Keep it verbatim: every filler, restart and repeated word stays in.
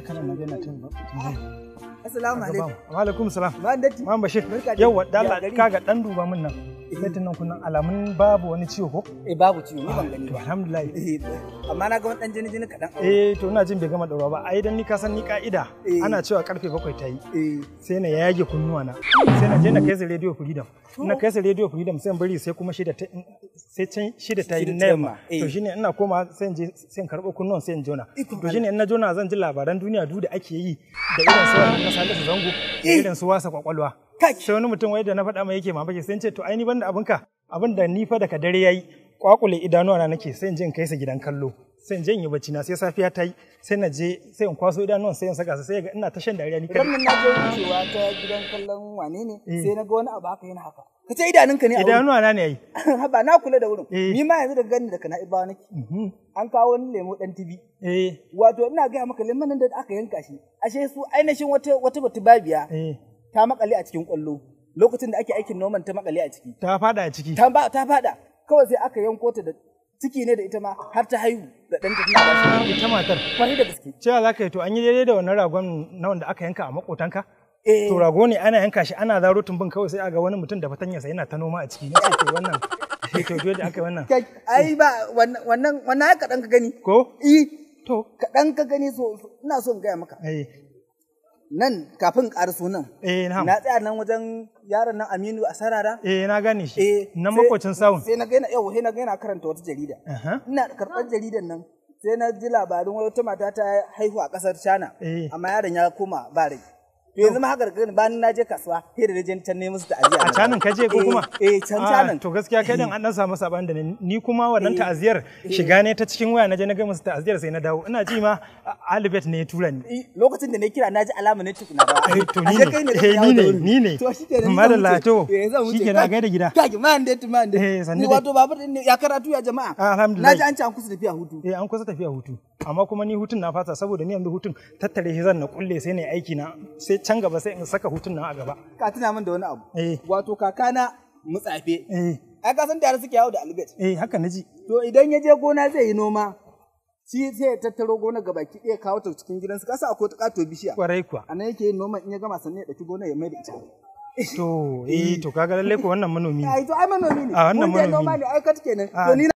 haka nan magana tun ba. Assalamu alaikum. Wa alaikum salam. Ba datti. Mam Bashir. Yawwa dalla kaga dan duba min nan. Fetin nan kunnan alamun babu wani ciwo ko? Eh babu ciwo ni ban gani ba. Alhamdulillah. Amma na ga wani dan jini jini kadan. Eh to ina jin bai gama daura ba. Ai dan ni ka san ni ka'ida ana cewa karfe bakwai ta yi. Eh sai na yage kunnuwa na. Sai na je na kai su Radio Freedom. Na kai su Radio Freedom sai bari sai kuma shida ta sai can shida ta yi na yamma. To shine ina koma sai in je sai in karbo kunnuwan sai in jona. To shine in na jona zan ji labaran duniya duk da ake yi da irin su wannan na Salisu Zango da irin su wasa kwakwalwa. Sai wani mutum wai da na faɗa mai yake mamaki sai in ce to ai ni banda abinka abin da ni fa daga dare yayi kwakule idanuwa na nake sai in je in kai sa gidan kallo sai in je in yi bacci na sai safiya ta yi sai na je sai in kwaso idanuwan sai in saka su sai ga ina ta shan dariya ni kai. Wannan na je wucewa ta gidan kallon wane ne sai na ga wani abu haka yana haka. Ka ce idanunka ne a wurin. Idanuwa na ne yayi. Ba na kula da wurin. Ni ma yanzu da gani daga na ibawa nake. An kawo wani lemo dan tibi. Eh. Wato ina ga maka lemon nan da aka yanka shi. Ashe su ainihin wata wata batubabiya. Eh. Ta makale a cikin kwallo lokacin da ake aikin noman ta makale a ciki ta fada a ciki ta ba ta fada kawai sai aka yanko ta da ciki ne da ita ma har ta haihu da dan ta tana ba ita matar kwarai da gaske cewa zaka yi to an yi daidai da wannan ragon na wanda aka yanka a makotanka eh to rago ne ana yanka shi ana zaro tumbin kawai sai aga wani mutum da fatanyarsa yana ta noma a ciki nace to wannan to to da aka yi wannan ai ba wannan wannan wannan ya kadan ka gani ko eh to kadan ka gani so ina so in ga maka eh nan kafin ƙarso nan. Eh na. Na tsaya nan wajen yaron nan Aminu a Sarara. Eh na gane shi. Eh na makocin sawun. Sai na ga yana yau sai na ga yana karanta wata jarida. Ina karɓar jaridan nan sai na ji labarin wata mata ta haihu a ƙasar China. Amma yaron ya koma ba rai. To yanzu ma haka da bayan na je kasuwa sai da je can ne musu ta'aziya. A canin ka je ko kuma? Eh can canin. To gaskiya kai dan an dan samu saban da ni kuma wannan ta'aziyar shiga ne ta cikin waya na je na ga musu ta'aziyar sai na dawo. Ina ji ma Alibet ne ya tura ni. Lokacin da na kira na ji alama ne tukuna ba. Eh to ni ne. Eh ni ne ni ne. To shikenan. Madalla to. Shikenan ga da gida. Kage man dai man dai. Eh sanni. Ni wato babur din ya karatu ya jama'a. Alhamdulillah. Na ji an ci an kusa tafiya hutu. Eh an kusa tafiya hutu. Amma kuma ni hutun na fasa saboda ni yanzu hutun tattare shi zan na kulle sai ne aiki na sai can gaba sai in saka hutun nan a gaba. Ka tuna min da wani abu. Eh. Wato kakana mutsafe. Eh. Ai ka san da yara suke yawo da albet. Eh haka naji. To idan ya je gona zai yi noma shi sai ya tattaro gona gaba ki ɗaya kawo ta cikin gidansu kasa akwai ta kato bishiya. Kwarai kuwa. A nan yake yin noma in ya gama sannan ya ɗauki gona ya mai da ita. To eh to kaga lalle ko wannan manomi ne. Ai to ai manomi ne. A wannan manomi ne. Mun je noma ne ai ka kenan. To ni